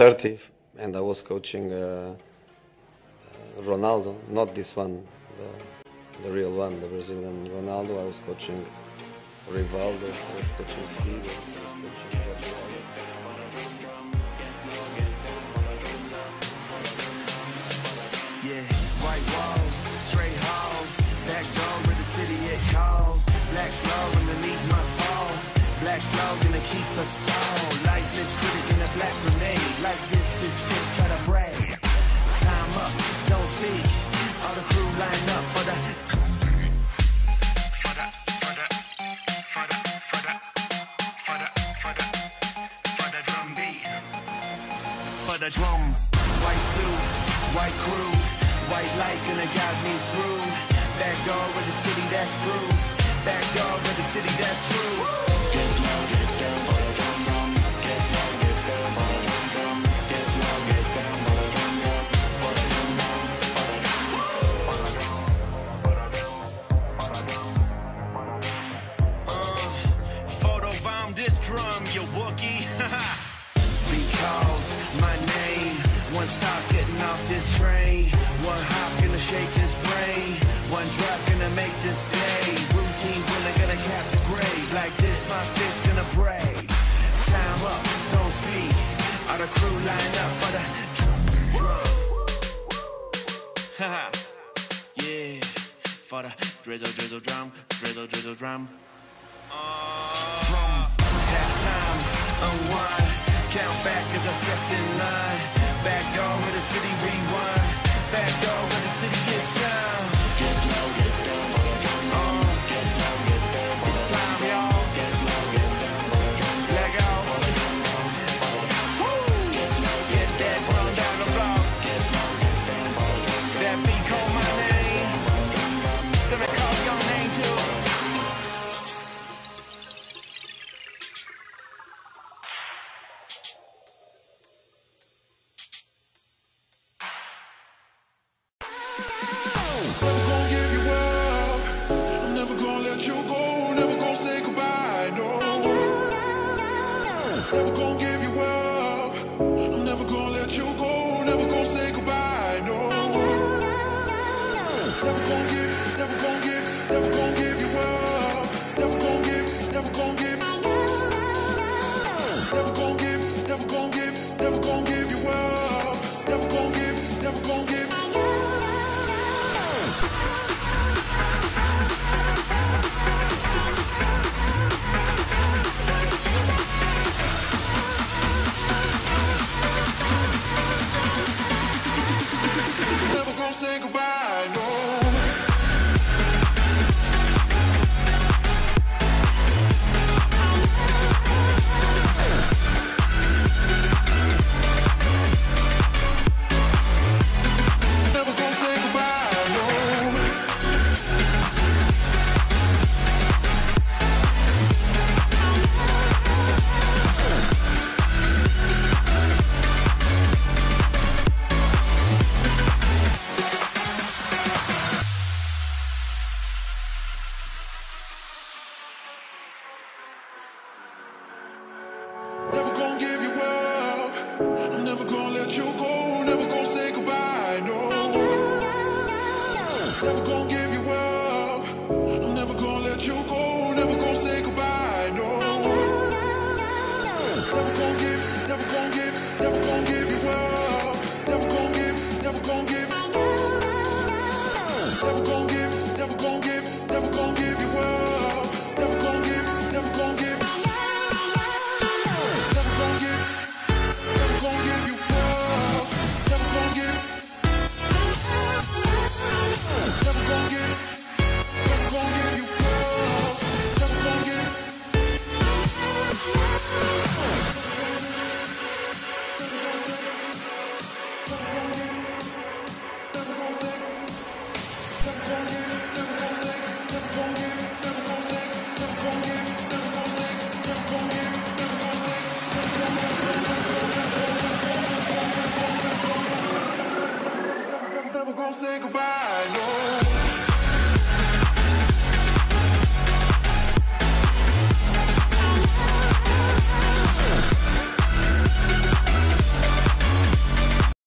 30, and I was coaching Ronaldo, not this one, the real one, the Brazilian Ronaldo. I was coaching Rivaldo, I was coaching Figo, I was coaching Guardiola. Yeah, white walls, straight halls, back door where the city it calls. Black flow underneath my fall. Black flow gonna keep us all. Lifeless critic in a black grenade. Like this is fist, try to brag. Time up, don't speak. All the crew line up for the drum beat. For the drum. White suit, white crew, white light gonna guide me through. Back door with the city, that's proof. Back door with the city, that's true. Get low, get down for the drum drum. Get low, get down for the drum drum. Get low, get down for the drum drum. For the drum drum, for the drum. Photobomb this drum, you Wookie. Because my name, one stop getting off this train. One hop gonna shake this brain. One drop gonna make this day. Routine winner gonna cap the grave. Like this, my fist gonna braid. Time up, don't speak. All the crew line up for the drum. Haha, yeah. For the drizzle, drizzle drum. Drizzle, drizzle drum. Drum, half time, unwind. Count back as I step in line. Back door where the city rewind. Back door where the city gets sound. Get low, get down for the drum drum. Get low, get down for the drum drum. Y'all. Get low, get down for the drum drum. Leg out for the drum drum. Woo! Get low, get that drum down the block. Get low, get down for the drum drum. That beat call my name. Gonna call your name too. Never gonna give you up. I'm never gonna let you go. Never gonna say goodbye, no. Never gonna give you up. I'm never gonna let you go. Never gonna say goodbye, no. Never gonna give, never gonna give, never gonna give you up. Never gonna give, never gonna give. Never gonna give, never gonna give, never gonna give you up. Never gonna give, never gonna give. Never gonna say goodbye, no. Never gonna say goodbye, no. Never gonna give you up. I'm never gonna let you go. Never gonna say goodbye, no. Never gonna give